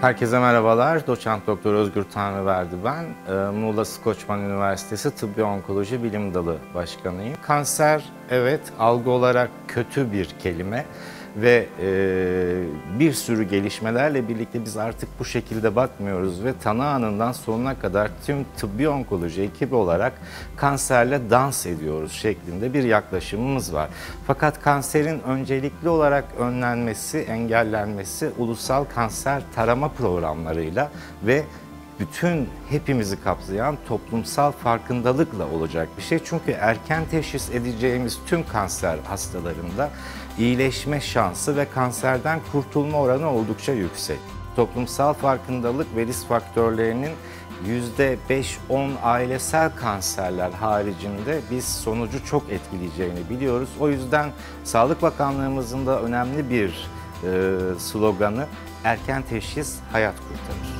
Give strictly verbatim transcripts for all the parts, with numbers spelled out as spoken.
Herkese merhabalar. Doçent Doktor Özgür Tanrıverdi ben. Muğla Koçman Üniversitesi Tıbbi Onkoloji Bilim Dalı Başkanıyım. Kanser, evet, algı olarak kötü bir kelime ve e, bir sürü gelişmelerle birlikte biz artık bu şekilde bakmıyoruz ve tanı anından sonuna kadar tüm tıbbi onkoloji ekibi olarak kanserle dans ediyoruz şeklinde bir yaklaşımımız var. Fakat kanserin öncelikli olarak önlenmesi, engellenmesi ulusal kanser tarama programlarıyla ve bütün hepimizi kapsayan toplumsal farkındalıkla olacak bir şey. Çünkü erken teşhis edeceğimiz tüm kanser hastalarında iyileşme şansı ve kanserden kurtulma oranı oldukça yüksek. Toplumsal farkındalık ve risk faktörlerinin yüzde beş on ailesel kanserler haricinde biz sonucu çok etkileyeceğini biliyoruz. O yüzden Sağlık Bakanlığımızın da önemli bir e, sloganı erken teşhis hayat kurtarır.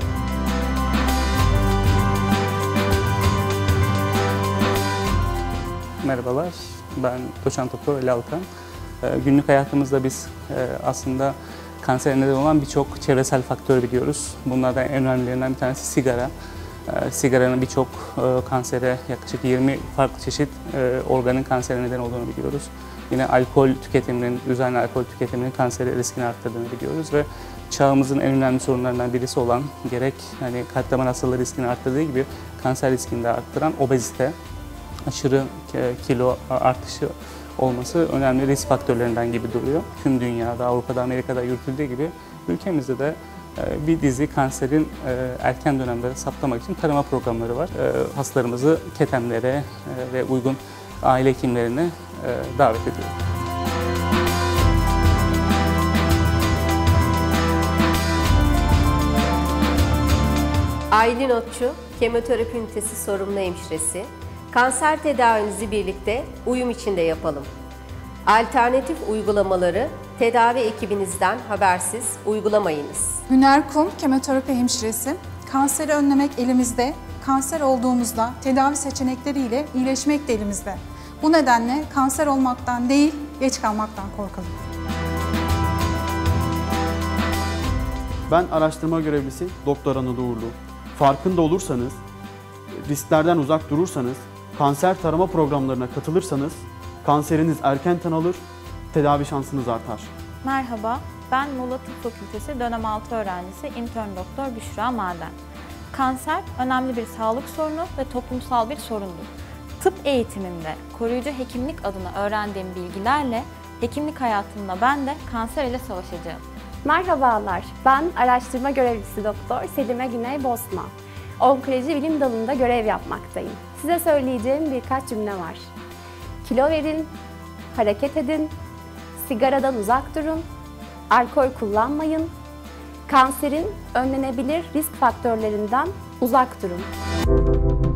Merhabalar, ben Doçent Doktor Ali Alkan. Günlük hayatımızda biz aslında kansere neden olan birçok çevresel faktör biliyoruz. Bunlardan en önemlilerinden bir tanesi sigara. Sigaranın birçok kansere, yaklaşık yirmi farklı çeşit organın kansere neden olduğunu biliyoruz. Yine alkol tüketiminin, düzenli alkol tüketiminin kanseri riskini arttırdığını biliyoruz ve çağımızın en önemli sorunlarından birisi olan gerek hani kalp damar hastalığı riskini arttırdığı gibi kanser riskini de arttıran obezite, aşırı kilo artışı olması önemli risk faktörlerinden gibi duruyor. Tüm dünyada, Avrupa'da, Amerika'da yürütüldüğü gibi ülkemizde de bir dizi kanserin erken dönemde saptamak için tarama programları var. Hastalarımızı ketemlere ve uygun aile hekimlerine davet ediyoruz. Aylin Otçu, kemoterapi ünitesi sorumlu hemşiresi. Kanser tedavinizi birlikte uyum içinde yapalım. Alternatif uygulamaları tedavi ekibinizden habersiz uygulamayınız. Güner Kum, kemoterapi hemşiresi. Kanseri önlemek elimizde, kanser olduğumuzda tedavi seçenekleriyle iyileşmek de elimizde. Bu nedenle kanser olmaktan değil, geç kalmaktan korkalım. Ben araştırma görevlisi Doktor Anıl Uğurlu. Farkında olursanız, risklerden uzak durursanız, kanser tarama programlarına katılırsanız kanseriniz erken tanınır, tedavi şansınız artar. Merhaba, ben Muğla Tıp Fakültesi dönem altı öğrencisi intern doktor Büşra Maden. Kanser önemli bir sağlık sorunu ve toplumsal bir sorundur. Tıp eğitimimde koruyucu hekimlik adına öğrendiğim bilgilerle hekimlik hayatımda ben de kanser ile savaşacağım. Merhabalar, ben araştırma görevlisi Doktor Selime Güney Bosma. Onkoloji bilim dalında görev yapmaktayım. Size söyleyeceğim birkaç cümle var. Kilo verin, hareket edin, sigaradan uzak durun, alkol kullanmayın, kanserin önlenebilir risk faktörlerinden uzak durun.